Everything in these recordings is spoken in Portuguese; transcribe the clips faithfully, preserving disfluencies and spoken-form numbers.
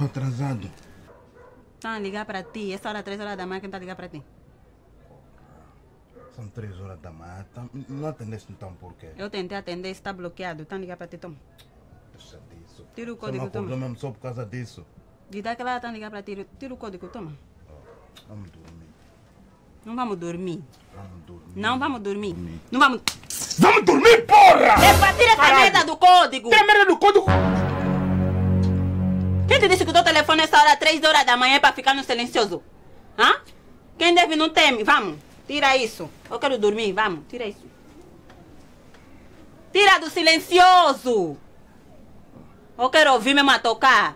atrasado. Estão a ligar para ti. Essa hora, três horas da manhã, quem está a ligar para ti? São três horas da manhã. Tá, não atendeste então por quê? Eu tentei atender, está bloqueado. Estão a ligar para ti, toma. Deixa disso. Tira o Você código, não acordou toma. mesmo só por causa disso. De daquela hora estão a ligar para ti. Tira o código, toma. Oh, vamos dormir. Não vamos dormir. Vamos dormir. Não vamos dormir. dormir. Não vamos... Vamos dormir, porra! É para tirar essa merda do código. Tem a merda do código! Quem te disse que o teu telefone nessa hora, três horas da manhã, é para ficar no silencioso? Hã? Quem deve não teme. Vamos, tira isso. Eu quero dormir, vamos, tira isso. Tira do silencioso. Eu quero ouvir mesmo a tocar.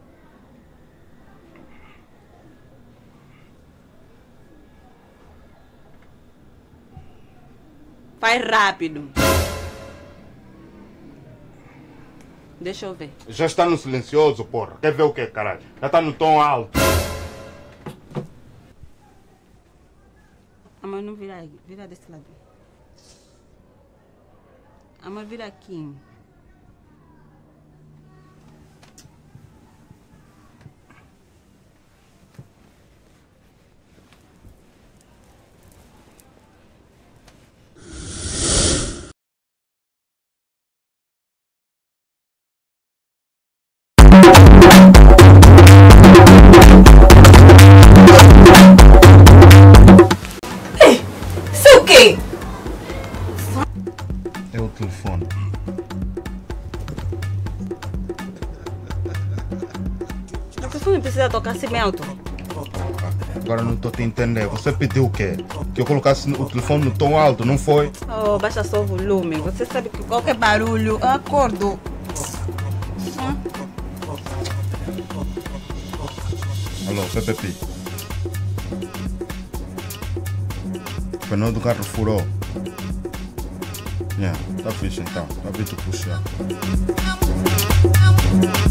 Faz rápido. Deixa eu ver. Já está no silencioso, porra. Quer ver o que, caralho? Já está no tom alto. Amor, não vira aí. Vira desse lado. Amor, vira aqui. Isso o quê? É o telefone. O telefone precisa tocar assim bem alto. Agora não estou a te entender. Você pediu o quê? Que eu colocasse o telefone no tom alto, não foi? Oh, baixa só o volume. Você sabe que qualquer barulho, eu acordo. Hum? Alô, P P P. O pneu do carro furou. Yeah, tá fixe então. Tá vindo puxar.